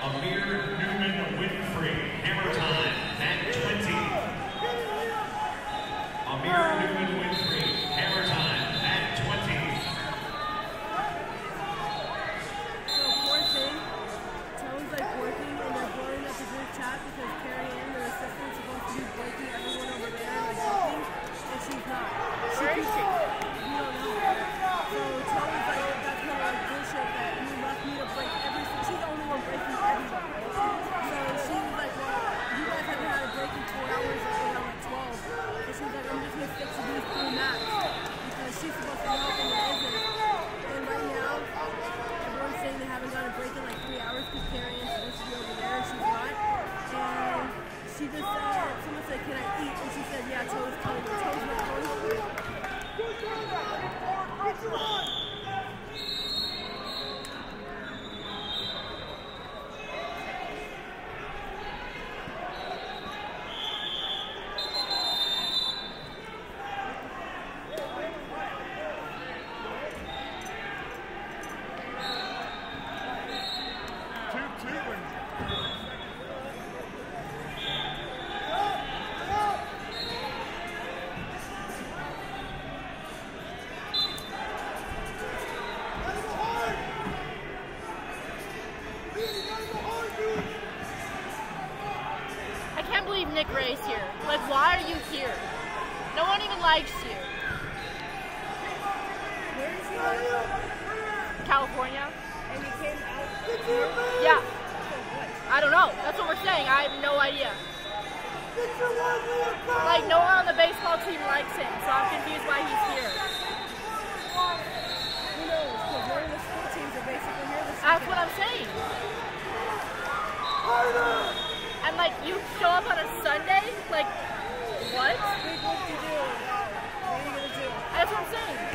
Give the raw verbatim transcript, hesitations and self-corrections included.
Amir Newman Winfrey, hammer time at twenty. Amir Newman Winfrey, hammer time at twenty. So poor thing, Tone's like working and they're blowing up the group chat because Carrie Ann, their assistant, is supposed to be breaking everyone over there and like working, and she's not. She Where is she? We don't know. So Tone's like, that's kind of like bullshit that you left me to break everything. She's the only one breaking everyone. So she was like, well, you guys haven't had a break in four hours or eight hours, twelve. And she was like, I'm just going to fix these three maps because she's supposed to help and there isn't. And right now, everyone's saying they haven't got a break in like three hours because Carrie Ann's supposed to be over there and she's not. And she just said, someone said, can I eat? And she said, yeah, Toe's coming. Toe's not going home. I can't believe Nick Ray's here. Like, why are you here? No one even likes you. Where is he? California? And he came out. Yeah. So what? I don't know. That's what we're saying. I have no idea. Like, no one on the baseball team likes him, so I'm confused why he's here. Who knows? Because none of the school teams are basically here this That's weekend. what I'm saying. And, like, you show up on a Sunday? Like, what? Big what you do. What are you going to do? That's what I'm saying.